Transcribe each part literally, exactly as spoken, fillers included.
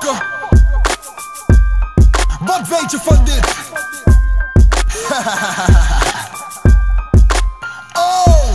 pakken. Wat weet je van dit? Oh!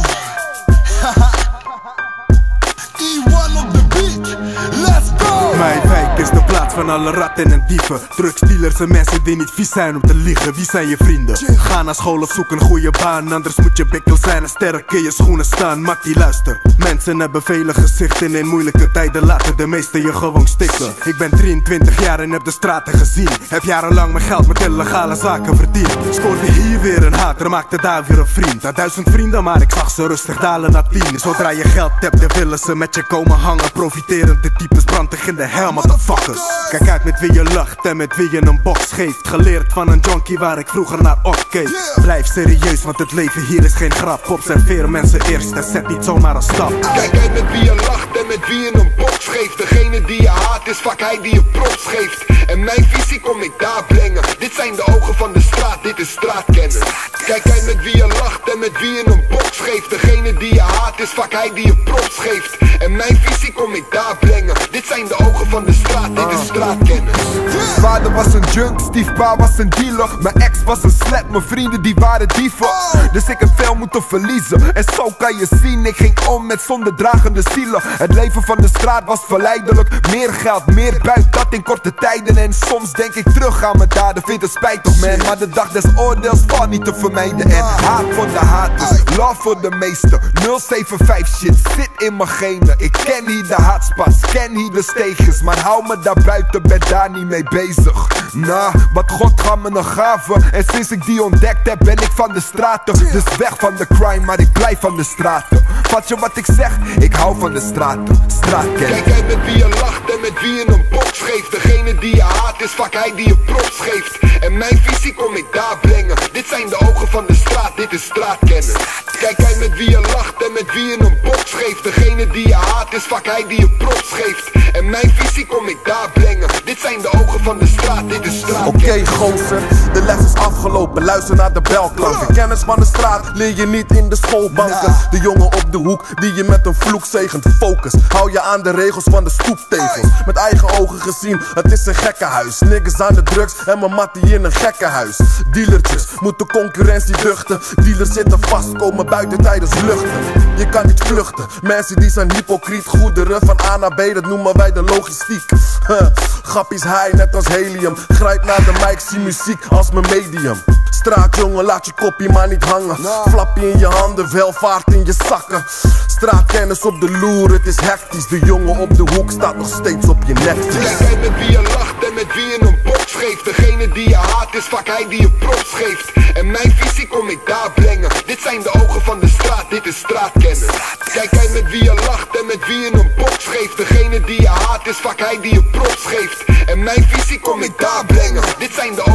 E one op de beat, let's go! Mijn wijk is de plaats van alle ratten en dieven, drugsdealers en mensen die niet vies zijn om te liegen. Wie zijn je vrienden? Ga naar school of zoek een goede baan, anders moet je bikkel zijn en sterk in je schoenen staan. Maak die luister. Mensen hebben vele gezichten, in moeilijke tijden laten de meesten je gewoon stikken. Ik ben drieëntwintig jaar en heb de straten gezien. Heb jarenlang mijn geld met illegale zaken verdiend. Scoorde hier weer een hater, maakte daar weer een vriend. Had duizend vrienden, maar ik zag ze rustig dalen naar tien. Zodra je geld hebt, dan willen ze met je komen hangen. Profiterend, de types brandig in de hel, motherfuckers. Kijk uit met wie je lacht en met wie je een box geeft. Geleerd van een junkie waar ik vroeger naar opkeek. Blijf serieus, want het leven hier is geen grap. Observeer mensen eerst en zet niet zomaar een stap. Kijk uit met wie je lacht en met wie je een box geeft. Degene die je haat is vaak hij die je props geeft. En mijn visie kom ik daar brengen. Dit zijn de ogen van de straat, dit is straatkennis. Kijk uit met wie je lacht en met wie je een box geeft. Degene die je haat is vaak hij die je props geeft. En mijn visie kom ik daar brengen. Dit zijn de ogen van de straat, dit is straatkennis. Vader was een junk, stiefpa was een dealer. Mijn ex was een slet, mijn vrienden die waren dieven. Dus ik heb veel moeten verliezen. En zo kan je zien, ik ging om met zonderdragende zielen. Het leven van de straat was verleidelijk. Meer geld, meer buik, dat in korte tijden. En soms denk ik terug aan mijn daden, vind het spijtig man. Maar de dag des oordeels valt niet te vermijden. En haat voor de haters, love voor de meesten. nul zeven vijf shit zit in mijn genen. Ik ken hier de haatspots, ken hier de steegjes. Maar hou me daar buiten, ben daar niet mee bezig. Nah, wat God gaf me een gave. En sinds ik die ontdekt heb, ben ik van de straten. Dus weg van de crime, maar ik blijf van de straten. Vat je wat ik zeg? Ik hou van de straten. Straatkennis. Kijk uit met wie je lacht en met wie je een box geeft. Degene die je haat is vaak hij die je props geeft. En mijn visie kom ik daar brengen. Dit zijn de ogen van de straat, dit is straatkennis. Kijk uit met wie je lacht en met wie je een box geeft. Degene die je haat is vaak hij die je props geeft. En mijn visie kom ik daar brengen. Dit zijn de ogen van de straat, dit is straatkennis. Oké okay, gozer, de les is afgelopen, luister naar de belklanken. Kennis van de straat leer je niet in de schoolbanken. De jongen op de hoek die je met een vloek zegent. Focus, hou je aan de regels van de stoeptegels. Met eigen ogen gezien, het is een gekkenhuis. Niggas aan de drugs en mijn mattie in een gekkenhuis. Dealertjes moeten concurrentie duchten. Dealers zitten vast, komen buiten tijdens luchten. Je kan niet vluchten, mensen die zijn hypocriet. Goederen van A naar B, dat noemen wij de logistiek. Grappies high, net als helium. Grijp naar de mic, zie muziek als mijn medium. Straatjongen, laat je koppie maar niet hangen. Flappie in je handen, welvaart in je zakken. Straatkennis op de loer, het is hectisch. De jongen op de hoek staat nog steeds op je nek. Kijk uit met wie je lacht en met wie je een box geeft. Degene die je haat is vaak hij die je props geeft. En mijn visie kom ik daar brengen. Dit zijn de ogen van de straat, dit is straatkennis. Kijk uit met wie je lacht en met wie je een box geeft. Degene die je haat is vaak hij die je props geeft. En mijn visie kom ik daar brengen. Dit zijn de ogen